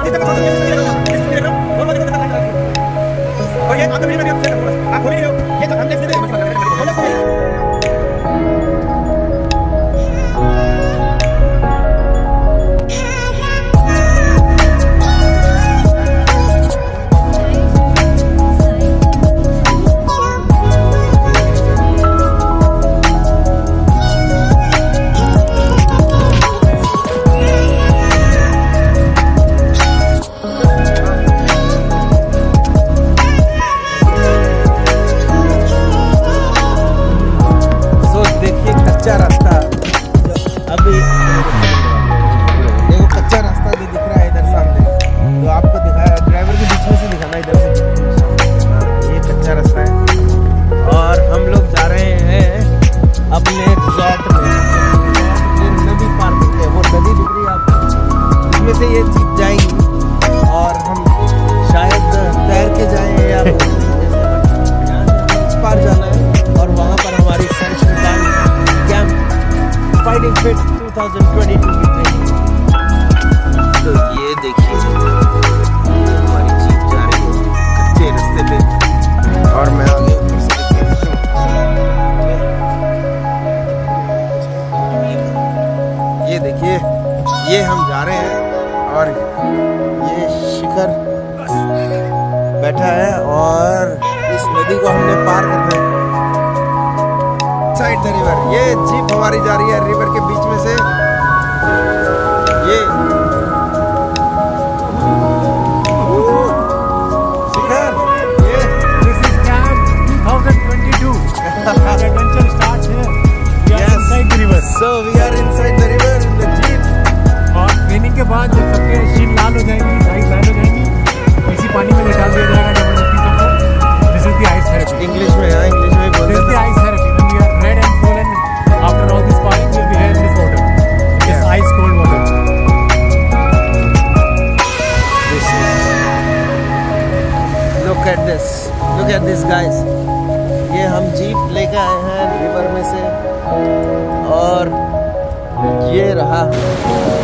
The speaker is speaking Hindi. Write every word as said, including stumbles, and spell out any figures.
तो ये देखिए हमारी जीप जा रही है कच्चे रास्ते पे और मैं आगे ऊपर से ये देखिए ये हम जा रहे हैं और ये शिखर बैठा है और इस नदी को हमने पार करना है साइड द रिवर। ये जीप हमारी जा रही है रिवर के बीच में से। ये शिखर ये this is camp twenty twenty-two adventure starts here. We are inside the river. So we are inside the river in the jeep. और ट्रेनिंग के बाद जब सबके शीन लाल हो जाएंगी, आइस लाल हो जाएंगी, इसी पानी में लेटा दिया जाएगा जबरदस्ती सबको। This is the ice therapy. English में हां इंग्लिश में बोलते हैं। This is the ice therapy. When we are red and swollen after all this sparring, we'll be here in this water. This ice cold water. This is look at this look at this guys। ये हम जीप लेकर आए हैं रिवर में से और ये रहा